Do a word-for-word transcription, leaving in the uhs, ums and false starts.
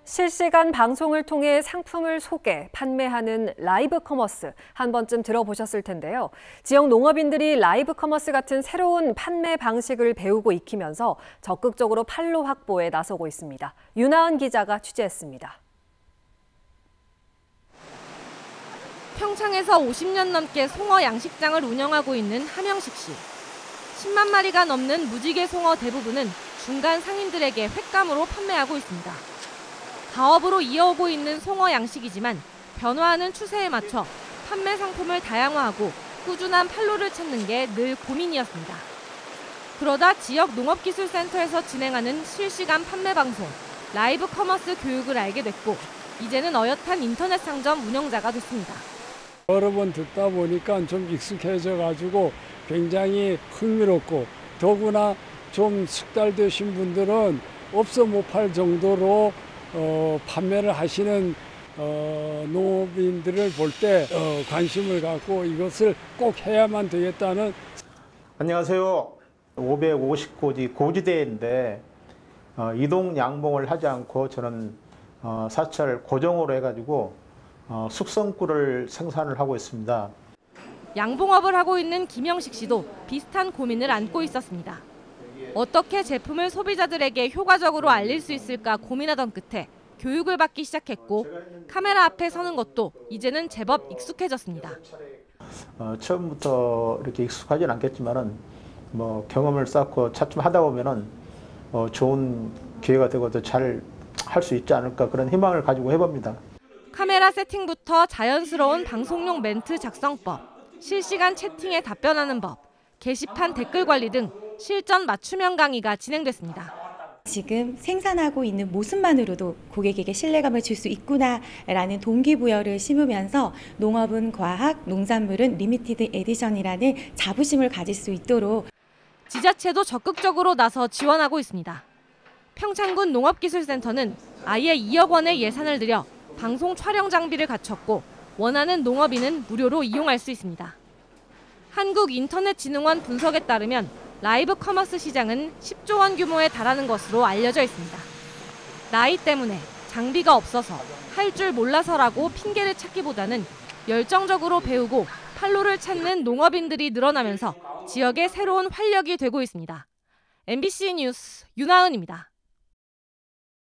실시간 방송을 통해 상품을 소개, 판매하는 라이브 커머스 한 번쯤 들어보셨을 텐데요. 지역 농업인들이 라이브 커머스 같은 새로운 판매 방식을 배우고 익히면서 적극적으로 판로 확보에 나서고 있습니다. 윤하은 기자가 취재했습니다. 평창에서 오십 년 넘게 송어 양식장을 운영하고 있는 함영식 씨. 십만 마리가 넘는 무지개 송어 대부분은 중간 상인들에게 횟감으로 판매하고 있습니다. 가업으로 이어오고 있는 송어 양식이지만 변화하는 추세에 맞춰 판매 상품을 다양화하고 꾸준한 판로를 찾는 게 늘 고민이었습니다. 그러다 지역 농업기술센터에서 진행하는 실시간 판매 방송, 라이브 커머스 교육을 알게 됐고 이제는 어엿한 인터넷 상점 운영자가 됐습니다. 여러 번 듣다 보니까 좀 익숙해져 가지고 굉장히 흥미롭고 더구나 좀 숙달되신 분들은 없어 못 팔 정도로 어, 판매를 하시는 어, 농업인들을 볼 때 어, 관심을 갖고 이것을 꼭 해야만 되겠다는. 안녕하세요. 오백오십 고지 고지대인데 어, 이동 양봉을 하지 않고 저는 어, 사철 고정으로 해가지고 어, 숙성꿀을 생산을 하고 있습니다. 양봉업을 하고 있는 김영식 씨도 비슷한 고민을 안고 있었습니다. 어떻게 제품을 소비자들에게 효과적으로 알릴 수 있을까 고민하던 끝에 교육을 받기 시작했고 카메라 앞에 서는 것도 이제는 제법 익숙해졌습니다. 어, 처음부터 이렇게 익숙하진 않겠지만은 뭐 경험을 쌓고 차츰 하다 보면은 어, 좋은 기회가 되고 더 잘 할 수 있지 않을까 그런 희망을 가지고 해봅니다. 카메라 세팅부터 자연스러운 방송용 멘트 작성법, 실시간 채팅에 답변하는 법, 게시판 댓글 관리 등 실전 맞춤형 강의가 진행됐습니다. 지금 생산하고 있는 모습만으로도 고객에게 신뢰감을 줄 수 있구나라는 동기부여를 심으면서 농업은 과학, 농산물은 리미티드 에디션이라는 자부심을 가질 수 있도록 지자체도 적극적으로 나서 지원하고 있습니다. 평창군 농업기술센터는 아예 이억 원의 예산을 들여 방송 촬영 장비를 갖췄고 원하는 농업인은 무료로 이용할 수 있습니다. 한국인터넷진흥원 분석에 따르면 라이브 커머스 시장은 십조 원 규모에 달하는 것으로 알려져 있습니다. 나이 때문에 장비가 없어서 할 줄 몰라서라고 핑계를 찾기보다는 열정적으로 배우고 판로를 찾는 농업인들이 늘어나면서 지역의 새로운 활력이 되고 있습니다. 엠비씨 뉴스 윤하은입니다.